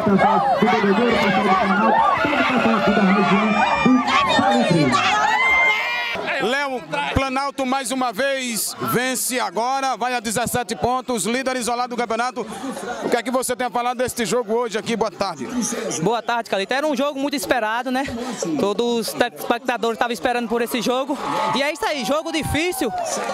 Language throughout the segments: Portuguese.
Léo, Planalto mais uma vez vence agora, vai a 17 pontos, líder isolado do campeonato. O que é que você tem a falar deste jogo hoje aqui? Boa tarde. Boa tarde, Calito. Era um jogo muito esperado, né? Todos os espectadores estavam esperando por esse jogo. E é isso aí, jogo difícil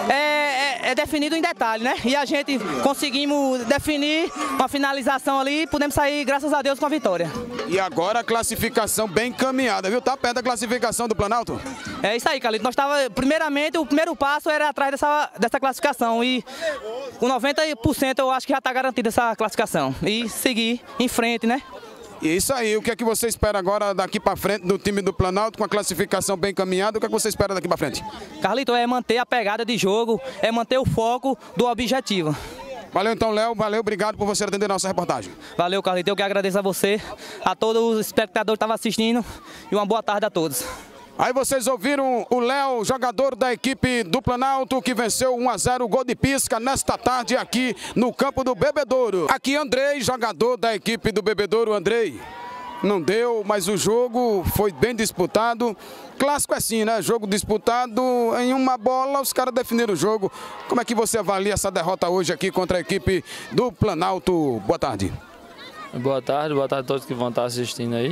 é definido em detalhe, né? E a gente conseguimos definir uma finalização ali e podemos sair, graças a Deus, com a vitória. E agora a classificação bem encaminhada, viu? Tá perto da classificação do Planalto? É isso aí, Calito. Nós estávamos, primeiramente, o primeiro passo era atrás dessa classificação e com 90% eu acho que já está garantida essa classificação. E seguir em frente, né? E isso aí, o que é que você espera agora daqui para frente do time do Planalto com a classificação bem encaminhada? O que é que você espera daqui para frente? Carlito, é manter a pegada de jogo, é manter o foco do objetivo. Valeu então, Léo. Valeu, obrigado por você atender a nossa reportagem. Valeu, Carlito. Eu que agradeço a você, a todos os espectadores que estavam assistindo e uma boa tarde a todos. Aí vocês ouviram o Léo, jogador da equipe do Planalto, que venceu 1-0 o gol de pisca nesta tarde aqui no campo do Bebedouro. Aqui Andrei, jogador da equipe do Bebedouro. Andrei, não deu, mas o jogo foi bem disputado. Clássico é assim, né? Jogo disputado, em uma bola os caras definiram o jogo. Como é que você avalia essa derrota hoje aqui contra a equipe do Planalto? Boa tarde. Boa tarde a todos que vão estar assistindo aí.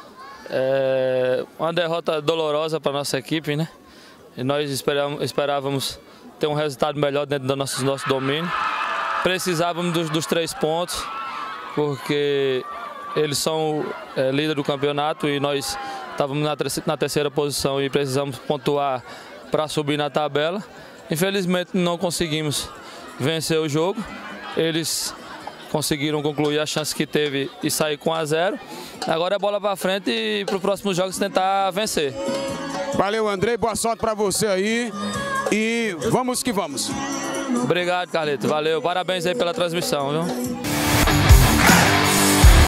É uma derrota dolorosa para a nossa equipe, né? E nós esperávamos ter um resultado melhor dentro do nosso domínio. Precisávamos dos 3 pontos, porque eles são líder do campeonato e nós estávamos na terceira posição e precisamos pontuar para subir na tabela. Infelizmente não conseguimos vencer o jogo. Eles conseguiram concluir a chance que teve e sair com 1-0. Agora é bola para frente e para os próximos jogos tentar vencer. Valeu, Andrei. Boa sorte para você aí. E vamos que vamos. Obrigado, Carlito. Valeu. Parabéns aí pela transmissão, viu?